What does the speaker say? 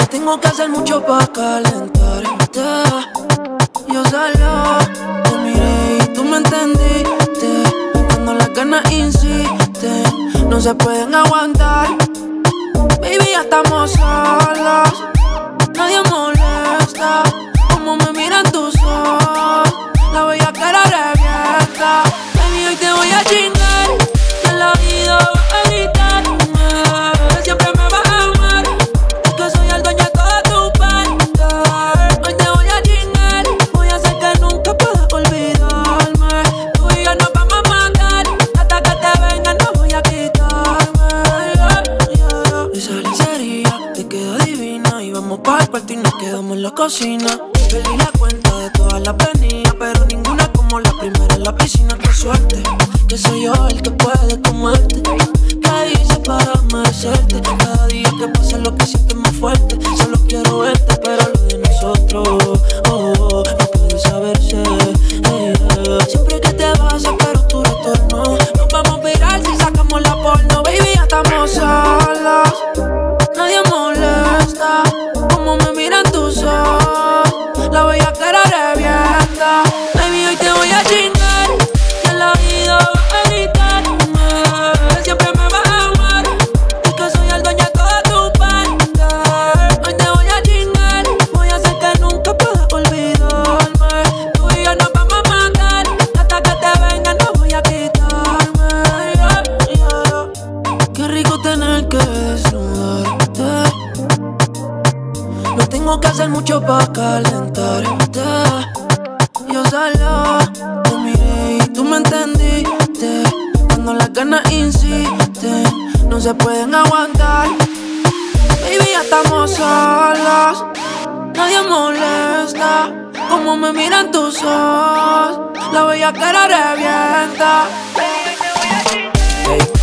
tengo que hacer mucho pa' calentarte. Yo solo te miré y tú me entendiste. Cuando las ganas insisten, no se pueden aguantar. Baby, ya estamos solos, nadie molesta. Como me miran tus ojos, la bella cara revienta. Baby, hoy te voy a chingar, que la vida va a gritarme. Siempre me vas a amar, que soy el dueño de toda tu parte. Hoy te voy a chingar, voy a hacer que nunca puedas olvidarme. Tú y yo nos vamos a matar, hasta que te venga no voy a quitarme. Esa lencería te queda divina, y vamos para el cuarto y nos quedamos en la cocina. Perdí la cuenta de todas las venidas, pero ninguna como la primera en la piscina. Qué suerte, que soy yo el que puede comerte. ¿Qué hice para merecerte? Cada día que pasa lo que sientes más fuerte. Solo quiero verte, pero lo de nosotros, no puede saberse. Siempre que te vas espero tu retorno. Nos vamos a virar si sacamos la porno. Baby, ya estamos solos, nadie molesta. Como me miran tus ojos, la bella cara revienta. Baby, hoy te voy a chingar, que la vida va a gritarme. Siempre me vas a amar, y que soy el dueño de toda tu parte. Hoy te voy a chingar, voy a hacer que nunca puedas olvidarme. Tú y yo nos vamos a matar, hasta que te venga no voy a quitarme. Qué rico tener que desnudarte. No tengo que hacer mucho pa' calentarte. Yo solo te miré y tú me entendiste. Cuando las ganas insisten, no se pueden aguantar. Baby, ya estamos solos, nadie molesta. Como me miran tus ojos, la bella cara revienta. Baby, te voy a chingar.